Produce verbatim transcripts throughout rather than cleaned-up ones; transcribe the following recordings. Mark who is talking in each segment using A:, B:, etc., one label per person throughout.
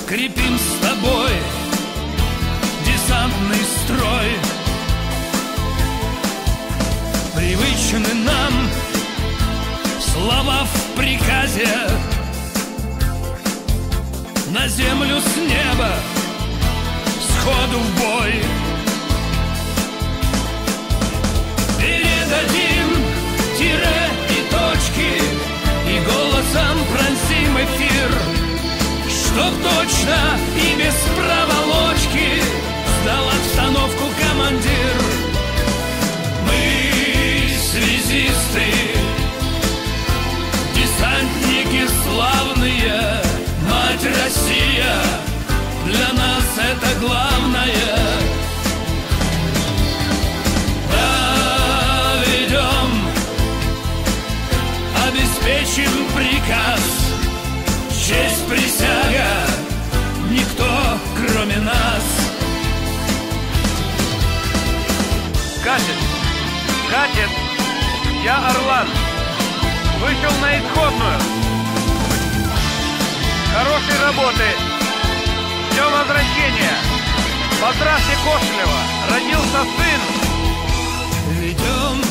A: скрепим с тобой десантный строй. Привычны нам слова в приказе, на землю с неба сходу в бой. Передадим тире и точки, и голосом пронзим эфир, чтоб точно и без проволочки сдал обстановку командир. Мы связисты, десантники славные, мать Россия, для нас это главное. Доведем, обеспечим приказ, честь присяга, никто кроме нас.
B: Катет, катет, я Орлан, вышел на исходную. Хорошей работы, ждем возвращения. Поздравьте Кошелева, родился сын.
A: Ведем,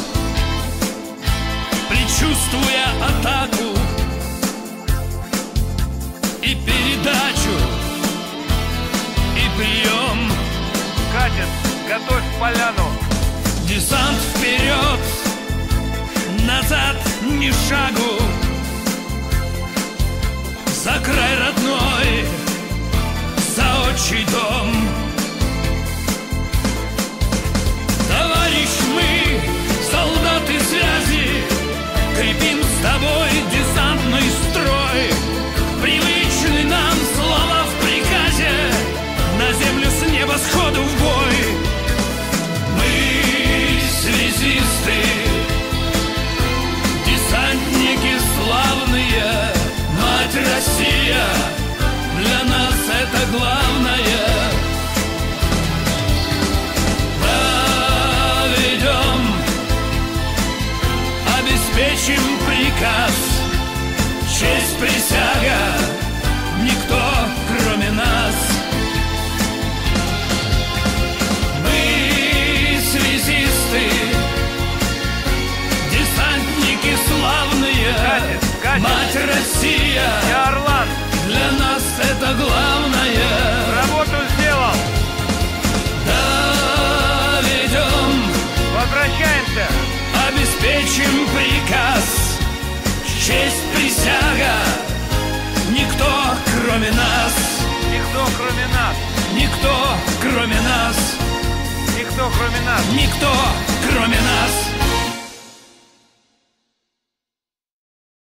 A: предчувствуя атаку и передачу, и прием.
B: Катет, готовь поляну.
A: Десант вперед, назад ни шагу, за край родной, за отчий дом. Товарищ, мы, солдаты связи, крепим с тобой десантный строй. Привычны нам слова в приказе, на землю с неба сходу в бой. Мы связисты, десантники славные, мать Россия, для нас это главное. Доведем, обеспечим приказ, честь присяга, никто кроме нас. Мы связисты, десантники славные,
B: Катет, катет.
A: мать Россия,
B: Я Орлан,
A: для нас это главное.
B: работу сделал.
A: Доведем,
B: Возвращаемся.
A: обеспечим приказ, честь присяга, никто кроме нас.
B: Никто кроме нас.
A: Никто кроме нас.
B: Никто кроме нас.
A: Никто кроме нас.